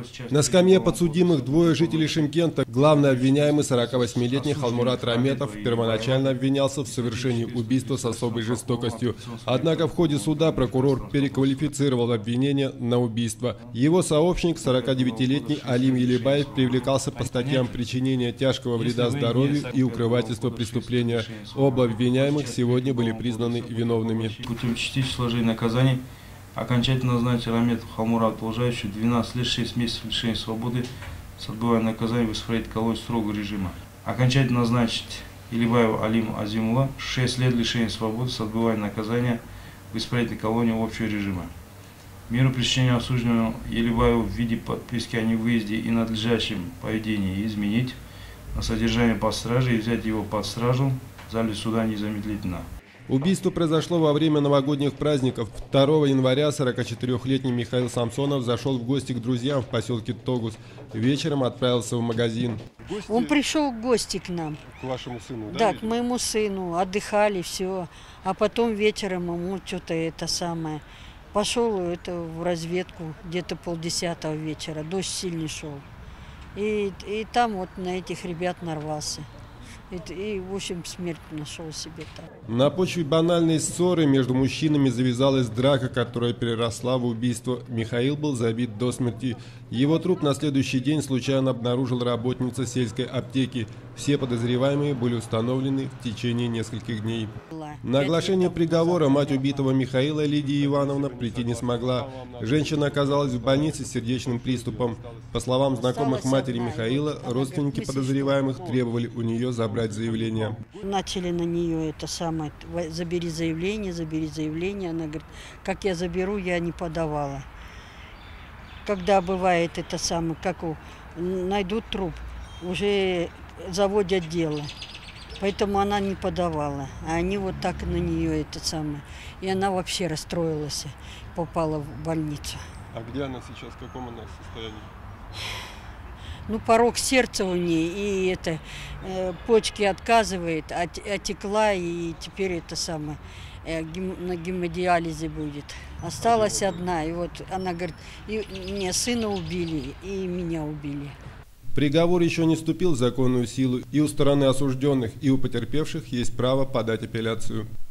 На скамье подсудимых двое жителей Шымкента. Главный обвиняемый, 48-летний Халмурат Раметов, первоначально обвинялся в совершении убийства с особой жестокостью. Однако в ходе суда прокурор переквалифицировал обвинение на убийство. Его сообщник, 49-летний Алим Елибаев, привлекался по статьям причинения тяжкого вреда здоровью и укрывательства преступления. Оба обвиняемых сегодня были признаны виновными. Путем частичного сложения наказаний окончательно назначить Раметову Халмурату Толжаевичу 12 лет 6 месяцев лишения свободы с отбыванием наказания в исправительной колонии строгого режима. Окончательно назначить Елибаеву Алиму Азимула 6 лет лишения свободы с отбыванием наказания в исправительной колонии общего режима. Меру пресечения осужденному Елибаеву в виде подписки о невыезде и надлежащем поведении изменить, на содержание под стражей и взять его под стражу в зале суда незамедлительно. Убийство произошло во время новогодних праздников. 2 января 44-летний Михаил Самсонов зашел в гости к друзьям в поселке Тогус. Вечером отправился в магазин. Он пришел в гости к нам. К вашему сыну, да? Да, к моему сыну. Отдыхали, все. А потом вечером ему что-то пошел в разведку где-то 9:30 вечера. Дождь сильный шел. И там вот на этих ребят нарвался. И, в общем, смерть нашел себе там. На почве банальной ссоры между мужчинами завязалась драка, которая переросла в убийство. Михаил был забит до смерти. Его труп на следующий день случайно обнаружила работница сельской аптеки. Все подозреваемые были установлены в течение нескольких дней. На оглашение приговора мать убитого Михаила, Лидия Ивановна, прийти не смогла. Женщина оказалась в больнице с сердечным приступом. По словам знакомых матери Михаила, родственники подозреваемых требовали у нее забрать заявление. Начали на нее забери заявление, забери заявление. Она говорит, как я заберу, я не подавала. Когда бывает найдут труп, уже заводят дело. Поэтому она не подавала. А они вот так на нее И она вообще расстроилась, попала в больницу. А где она сейчас, в каком она состоянии? Порог сердца у нее, и почки отказывает, отекла, и теперь на гемодиализе будет. Осталась одна, и вот она говорит, и мне сына убили, и меня убили. Приговор еще не вступил в законную силу, и у стороны осужденных, и у потерпевших есть право подать апелляцию.